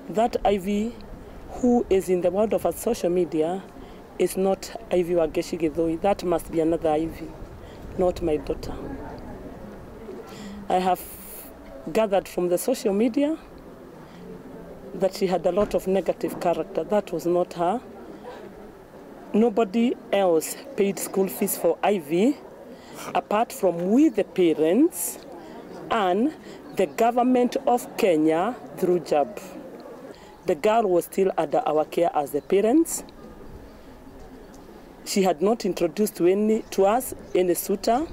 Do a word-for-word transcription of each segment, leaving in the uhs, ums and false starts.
That Ivy who is in the world of social media is not Ivy Wangeci Githui. That must be another Ivy, not my daughter. I have gathered from the social media that she had a lot of negative character. That was not her. Nobody else paid school fees for Ivy apart from we the parents and the government of Kenya through J A B. The girl was still under our care as the parents. She had not introduced to, any, to us any suitor.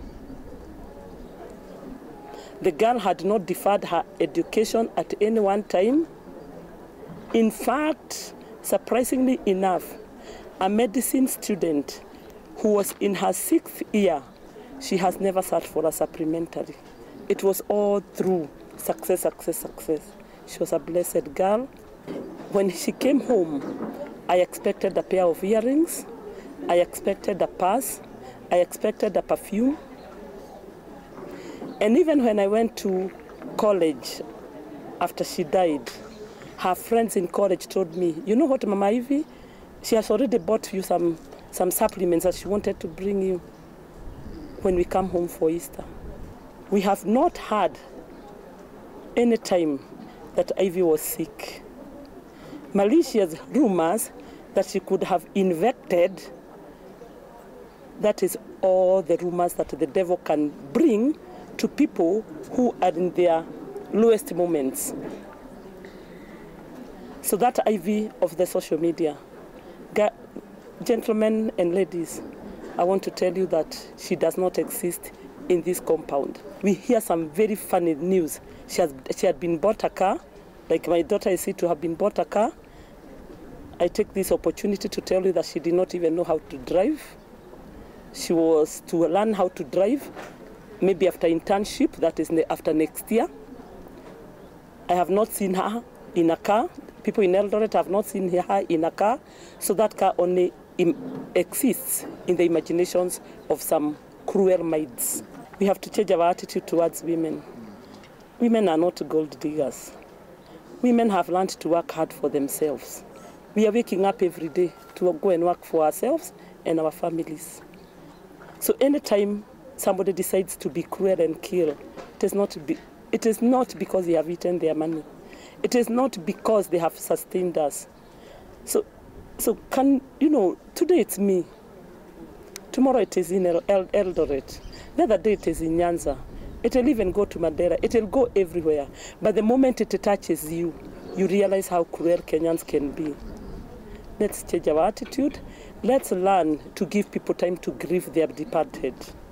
The girl had not deferred her education at any one time. In fact, surprisingly enough, a medicine student who was in her sixth year, she has never sat for a supplementary. It was all through success, success, success. She was a blessed girl. When she came home, I expected a pair of earrings. I expected a purse. I expected a perfume. And even when I went to college after she died, her friends in college told me, you know what, Mama Ivy? She has already bought you some, some supplements that she wanted to bring you when we come home for Easter. We have not had any time that Ivy was sick. Malicious rumors that she could have infected, that is all the rumors that the devil can bring to people who are in their lowest moments. So that Ivy of the social media, gentlemen and ladies, I want to tell you that she does not exist in this compound. We hear some very funny news. She, has, she had been bought a car, like my daughter is said to have been bought a car. I take this opportunity to tell you that she did not even know how to drive. She was to learn how to drive, maybe after internship, that is after next year. I have not seen her in a car. People in Eldoret have not seen her in a car. So that car only exists in the imaginations of some cruel minds. We have to change our attitude towards women. Women are not gold diggers. Women have learned to work hard for themselves. We are waking up every day to go and work for ourselves and our families. So anytime somebody decides to be cruel and kill, it is not, be, it is not because they have eaten their money. It is not because they have sustained us. So, so can, you know, today it's me. Tomorrow it is in El Eldoret. The other day it is in Nyanza. It will even go to Madeira. It will go everywhere. But the moment it touches you, you realize how cruel Kenyans can be. Let's change our attitude. Let's learn to give people time to grieve their departed.